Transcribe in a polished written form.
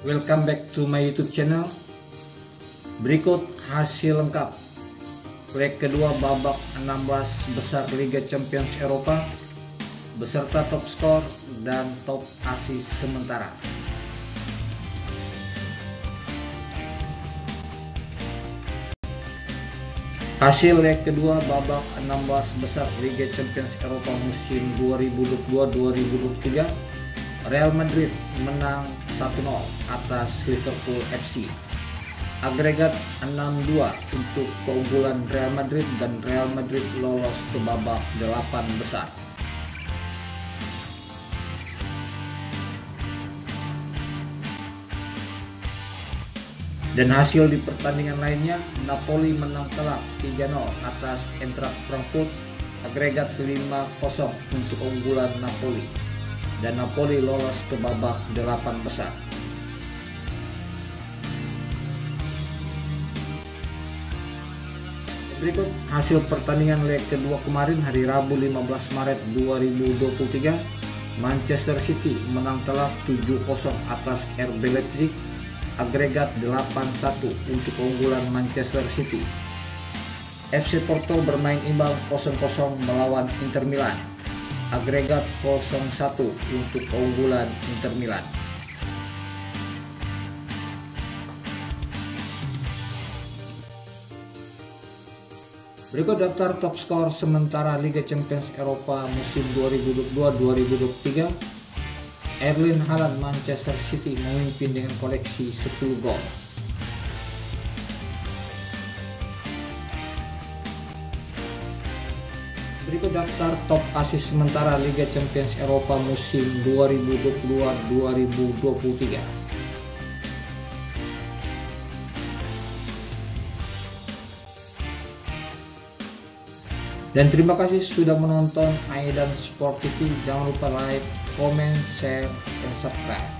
Welcome back to my YouTube channel. Berikut hasil lengkap leg kedua babak 16 besar Liga Champions Eropa beserta top skor dan top asis sementara. Hasil leg kedua babak 16 besar Liga Champions Eropa musim 2022-2023, Real Madrid menang 1-0 atas Liverpool FC. Agregat 6-2 untuk keunggulan Real Madrid dan Real Madrid lolos ke babak 8 besar. Dan hasil di pertandingan lainnya, Napoli menang telak 3-0 atas Eintracht Frankfurt, agregat 5-0 untuk keunggulan Napoli, dan Napoli lolos ke babak 8 besar. Berikut hasil pertandingan leg kedua kemarin hari Rabu 15 Maret 2023. Manchester City menang telak 7-0 atas RB Leipzig, agregat 8-1 untuk keunggulan Manchester City. FC Porto bermain imbang 0-0 melawan Inter Milan, agregat 0-1 untuk keunggulan Inter Milan. Berikut daftar top skor sementara Liga Champions Eropa musim 2022-2023. Erling Haaland Manchester City memimpin dengan koleksi 10 gol. Berikut daftar top asis sementara Liga Champions Eropa musim 2022-2023. Dan terima kasih sudah menonton Aidan Sport TV. Jangan lupa like, comment, share, dan subscribe.